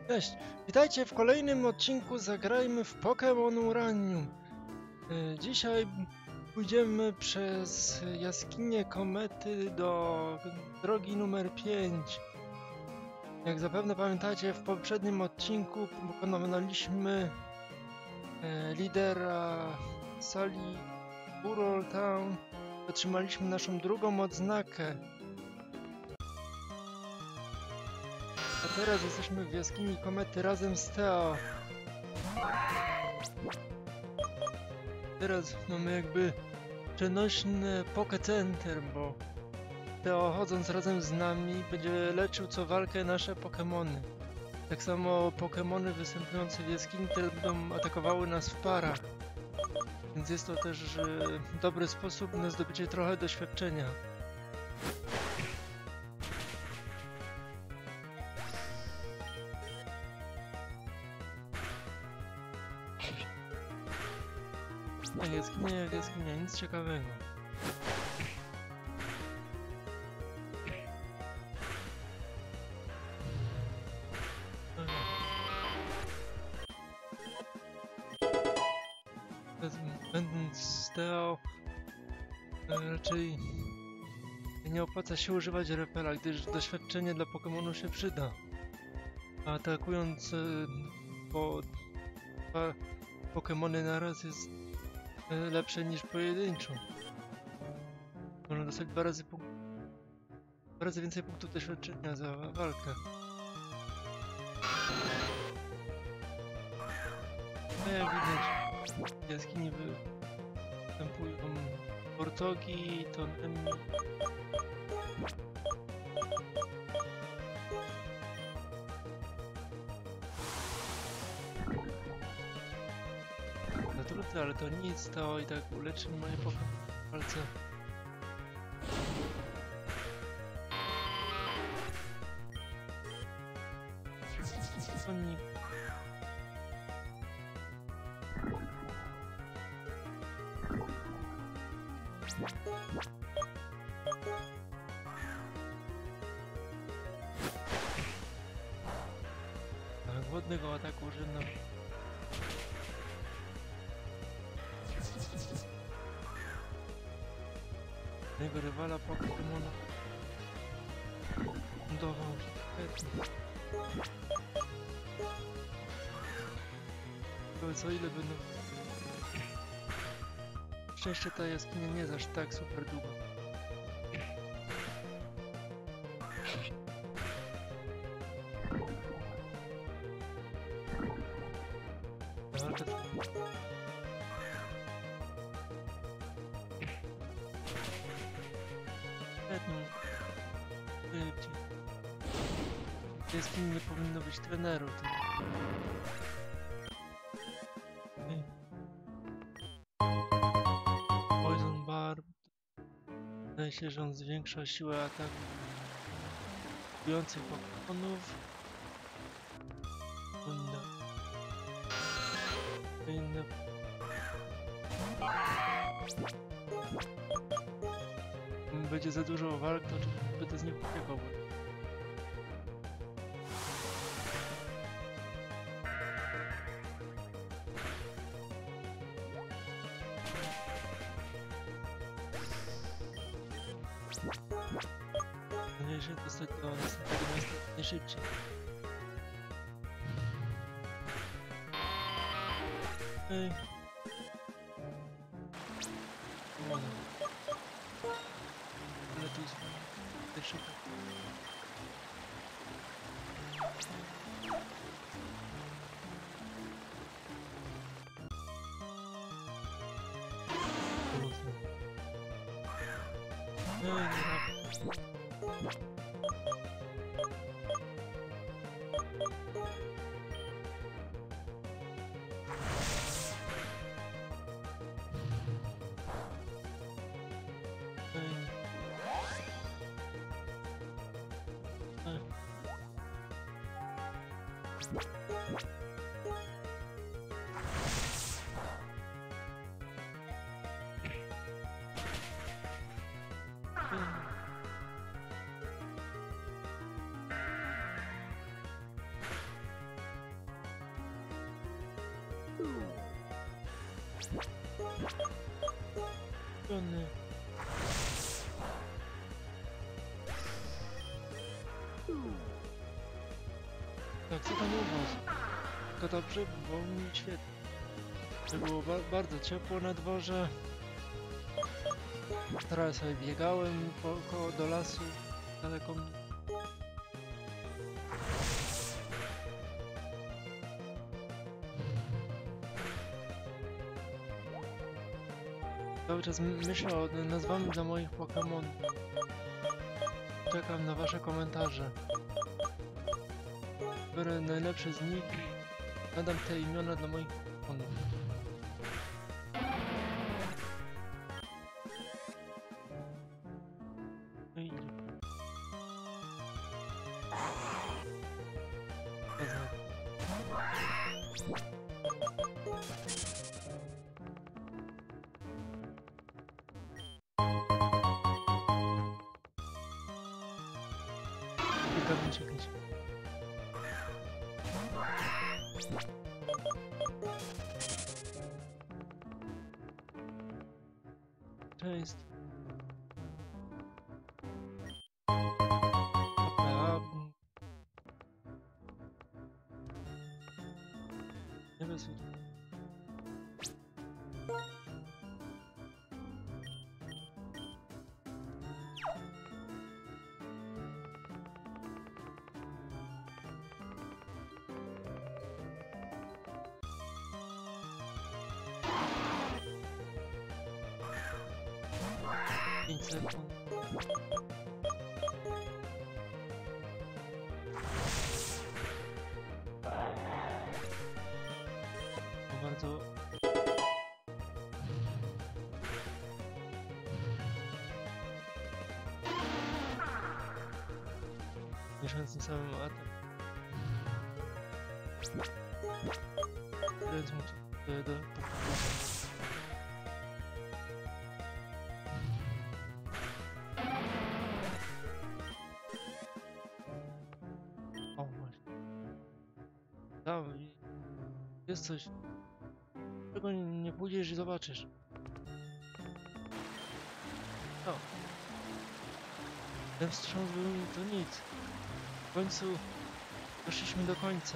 Cześć, witajcie w kolejnym odcinku Zagrajmy w Pokémon Uranium. Dzisiaj pójdziemy przez jaskinię Komety do drogi numer 5. Jak zapewne pamiętacie, w poprzednim odcinku pokonaliśmy lidera sali Burrow Town. Otrzymaliśmy naszą drugą odznakę. A teraz jesteśmy w jaskini Komety razem z Theo. Teraz mamy jakby przenośne Poké Center, bo Theo, chodząc razem z nami, będzie leczył co walkę nasze Pokémony. Tak samo Pokémony występujące w jaskini teraz będą atakowały nas w parach. Więc jest to też dobry sposób na zdobycie trochę doświadczenia. Jaskinia jak jaskinia, nic ciekawego. Będąc z Theo, raczej nie opłaca się używać repela, gdyż doświadczenie dla Pokemonu się przyda. A atakując po dwa Pokemony naraz jest lepsze niż pojedynczo. Można dostać dwa razy więcej punktów doświadczenia za walkę. A jak widać, w jaskini występują Warthogi, Tonemi. Zatruty, ale to nic, to i tak uleczy moje palce. Sonic. Tak, wodnego ataku użyłem. Jego rywala Pokemona lądował świetnie. Co ile będą... Szczęście ta jaskinia nie jest aż tak super długo. W jaskini nie powinno być trenerów. Poison Barb. Wydaje się, że on zwiększa siłę ataku atakujących Pokemonów. Powinno. Będzie za dużo walk, to oczywiście będę z nim uciekał. Należy się dostać do następnego miasta najszybciej. Hej. Ale tu jest pierwszy tak. No i nie Piony. Tak, co tam u was? Tylko dobrze, bo mi świetnie. Było bardzo ciepło na dworze. Teraz sobie biegałem koło do lasu, daleko mnie. Cały czas myślę o nazwami dla moich Pokémonów. Czekam na wasze komentarze. Biorę najlepsze z nich i nadam te imiona dla moich Pokémonów. No i... Czekać. Cześć. Nie bez udziału. Bardzo mieszając tym samym atak. Więc mu do o właśnie. Tam jest coś, czego nie pójdziesz i zobaczysz. O. Ten wstrząs był to nic. W końcu doszliśmy do końca.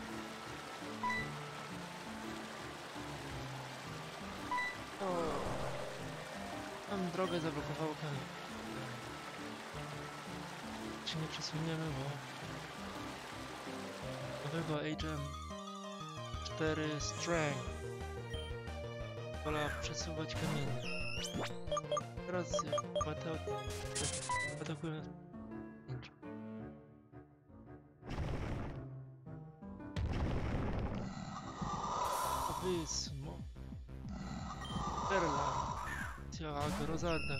O. Tam drogę zablokowało kamień. Się nie przesuniemy, bo nowego HM 4 Strength pola przesuwać kamienie. Teraz atakujemy ninja. Wysmo Perla Tiago Rosada.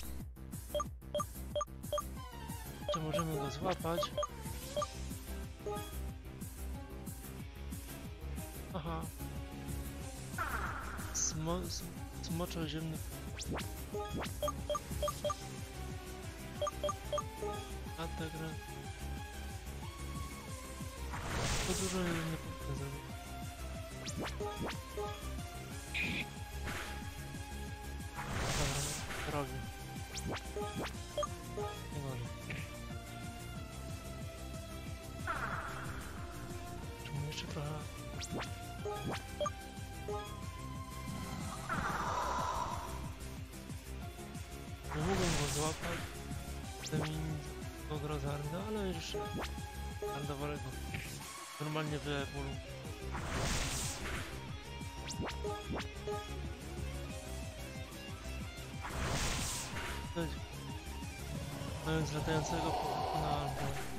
Czy możemy go złapać? Aha. Smoczo ziemny. Atak. To dużo nie powinno zrobić. Dobra, robię. Nie może. Czemu jeszcze trochę... Nie mogłem go złapać z tymi ogrozarny, ale już zadowolego. Normalnie wyewoluł. Mając latającego Pokemona albo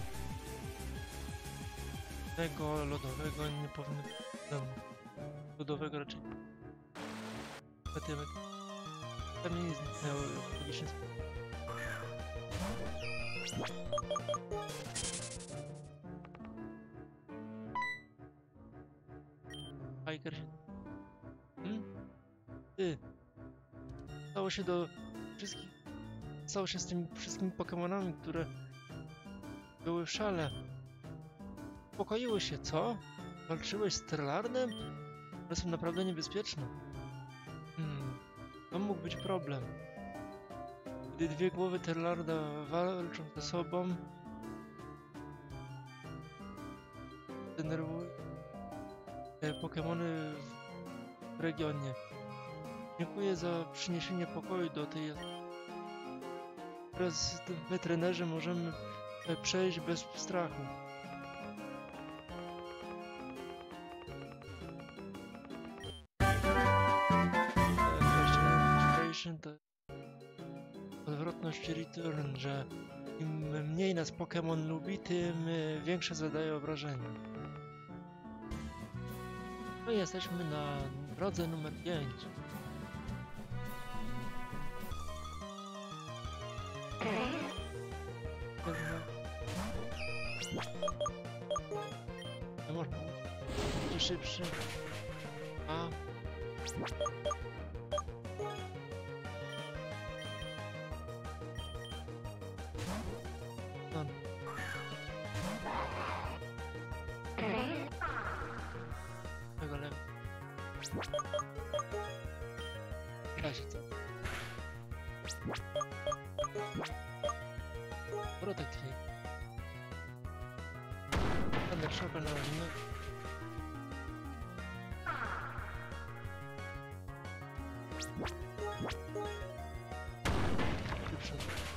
tego lodowego nie powinno być lodowego raczej. Zatymek. Tam nie zniknęło w logiczny sposób. Hiker się... Ty! Stało się do wszystkich... Stało się z tymi wszystkimi Pokemonami, które były w szale. Uspokoiły się, co? Walczyłeś z Trelarnem? One są naprawdę niebezpieczne. mógł być problem. Gdy dwie głowy Terlarda walczą ze sobą, denerwują Pokemony w regionie. Dziękuję za przyniesienie pokoju do tej jaskini. Teraz my trenerzy możemy przejść bez strachu. To odwrotność return, że im mniej nas Pokémon lubi, tym większe zadaje obrażenia. No i jesteśmy na drodze numer 5. Nie można. Będzie szybszy. A. No. Tego lepiej. Da się co? Protect here. Thunder Shock na razie. Szybszy.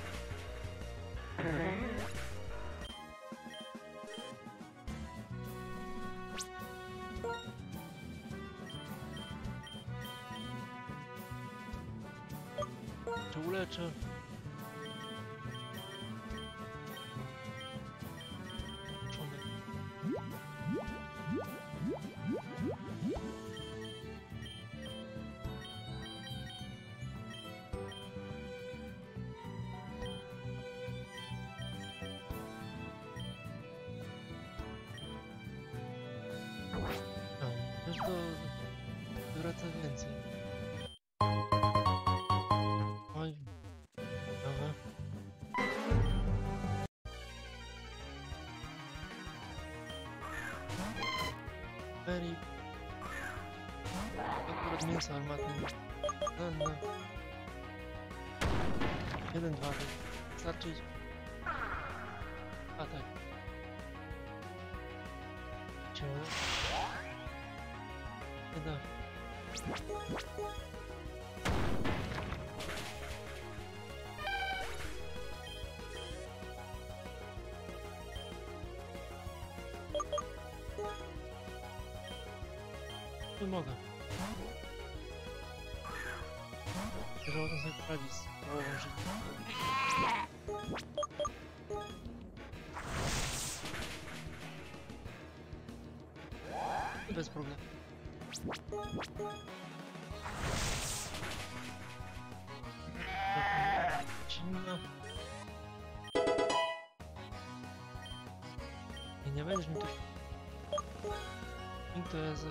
Czy uleczę? Też to wraca więcej. Oj, dobra. Very. Akurat mięso armatne. No. 1, 2, wystarczy. A tak. Ciągle. Nie da. Nie mogę. Że o tym sobie poradzić z połową życia. Bez problemu. Zimno. I nie będziesz mi tu... I to jest...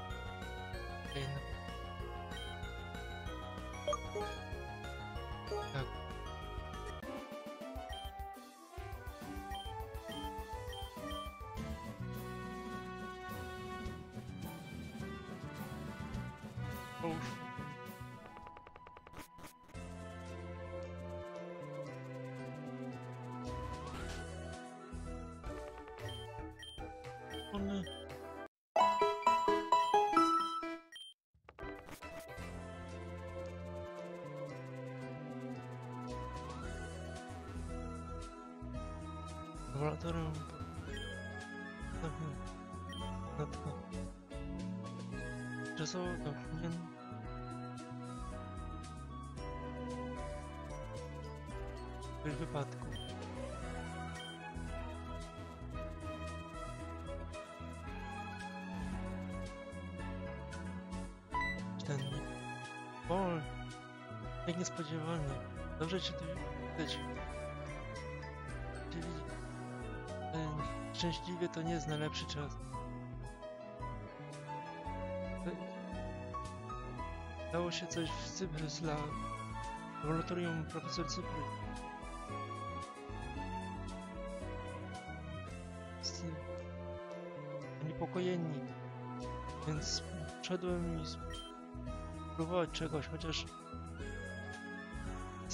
Tak. Połóż. One... Laboratorium... No to... Czasowo to powinien... W wypadku. Ten... O! Jak niespodziewanie. Dobrze cię tu widać. Czyli... Szczęśliwie to nie jest najlepszy czas. Dało się coś w Cyprus dla laboratorium profesor Cypry. Zaniepokojeni, więc wszedłem i spróbować czegoś, chociaż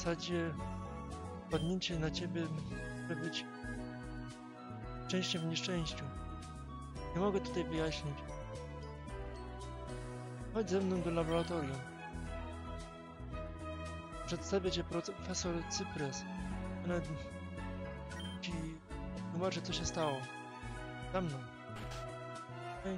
zasadzie padnięcie na ciebie może być szczęściem w nieszczęściu. Nie mogę tutaj wyjaśnić. Chodź ze mną do laboratorium. Przedstawię cię profesor Cypress. Ona ci tłumaczy, co się stało. Za mną. Hej.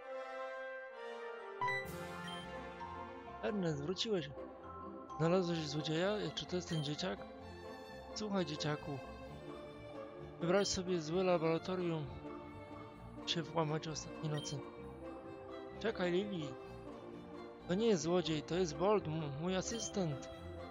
Ernest, wróciłeś. Znalazłeś złodzieja? Czy to jest ten dzieciak? Słuchaj, dzieciaku. Wybrałeś sobie złe laboratorium. Się włamać ostatniej nocy. Czekaj, Lili. To nie jest złodziej, to jest Bolt, mój asystent.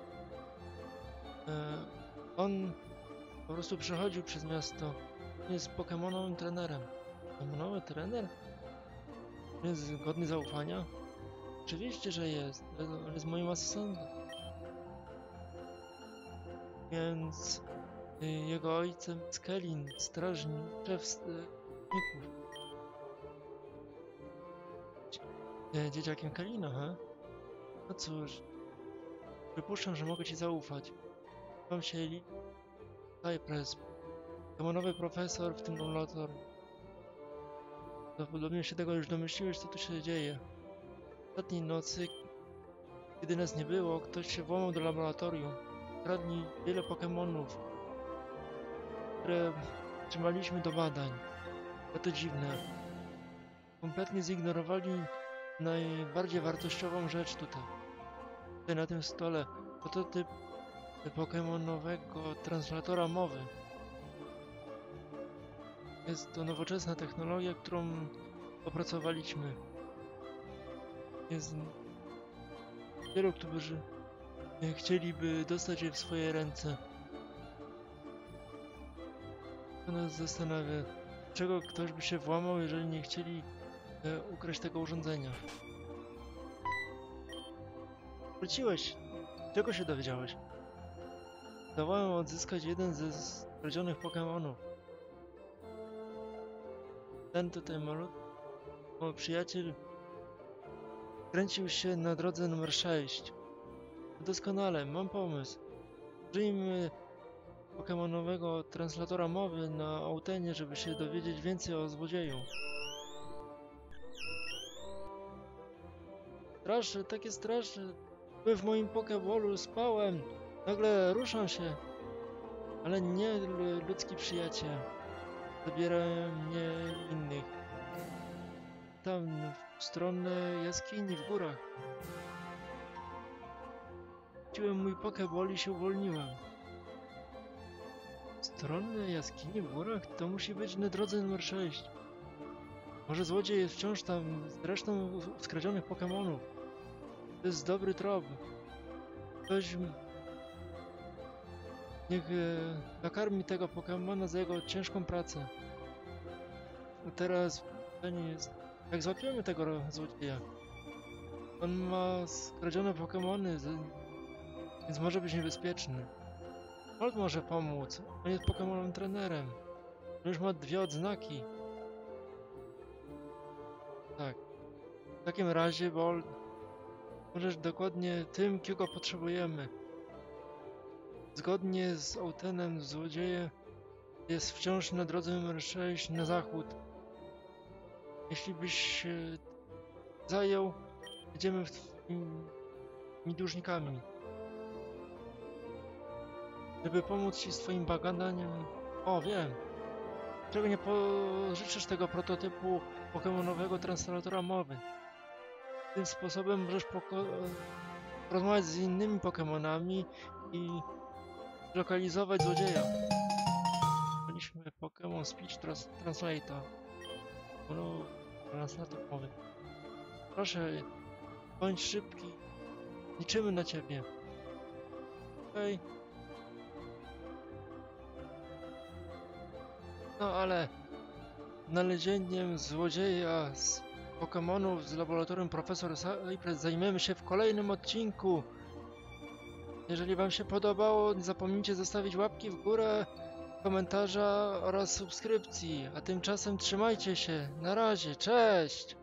On po prostu przechodził przez miasto. Jest pokemonowym trenerem. Pokemonowy trener? Jest godny zaufania? Oczywiście, że jest. On jest moim asystentem. Więc jego ojcem jest Kelin, strażnik, szef strażników. Dzieciakiem Kelina, he? No cóż, przypuszczam, że mogę ci zaufać. Mam się Cypress, pokemonowy profesor w tym laboratorium. Prawdopodobnie się tego już domyśliłeś, co tu się dzieje. Ostatniej nocy, kiedy nas nie było, ktoś się włamał do laboratorium. Kradli wiele pokemonów, które trzymaliśmy do badań. To dziwne. Kompletnie zignorowali najbardziej wartościową rzecz tutaj. Tutaj na tym stole prototyp pokemonowego translatora mowy. Jest to nowoczesna technologia, którą opracowaliśmy. Jest wielu, którzy chcieliby dostać je w swoje ręce. To nas zastanawia, dlaczego ktoś by się włamał, jeżeli nie chcieli ukraść tego urządzenia. Wróciłeś. Czego się dowiedziałeś? Zdołałem odzyskać jeden ze skradzionych Pokemonów. Ten tutaj malutki, mój przyjaciel, kręcił się na drodze numer 6. Doskonale, mam pomysł. Użyjmy pokemonowego translatora mowy na Autenie, żeby się dowiedzieć więcej o złodzieju. Straszne, takie straszne. Byłem w moim Pokeballu, spałem. Nagle ruszam się. Ale nie ludzki przyjaciel. Zabierają mnie innych. Tam, w stronę jaskini w górach. Wróciłem mój Pokeball i się uwolniłem. W stronę jaskini w górach? To musi być na drodze numer 6. Może złodziej jest wciąż tam z resztą skradzionych Pokemonów. To jest dobry trop. Ktoś niech nakarmi tego Pokemona za jego ciężką pracę. A teraz pytanie jest, jak złapiemy tego złodzieja? On ma skradzione Pokemony, więc może być niebezpieczny. Bolt może pomóc. On jest Pokemonowym trenerem. On już ma 2 odznaki. Tak. W takim razie, Bolt, możesz dokładnie tym, kogo potrzebujemy. Zgodnie z Autenem, złodzieje jest wciąż na drodze numer 6 na zachód. Jeśli byś się zajął, jedziemy tymi dłużnikami. Żeby pomóc ci z twoim badaniem. O, wiem. Dlaczego nie pożyczysz tego prototypu pokemonowego translatora mowy? Tym sposobem możesz porozmawiać z innymi Pokemonami i lokalizować złodzieja. Mieliśmy Pokemon Speech Translator. Translator mowy. Proszę, bądź szybki. Liczymy na ciebie. Okej. No ale znalezieniem złodzieja z Pokemonów z laboratorium Profesor Cypress zajmiemy się w kolejnym odcinku. Jeżeli wam się podobało, nie zapomnijcie zostawić łapki w górę, komentarza oraz subskrypcji. A tymczasem trzymajcie się. Na razie, cześć!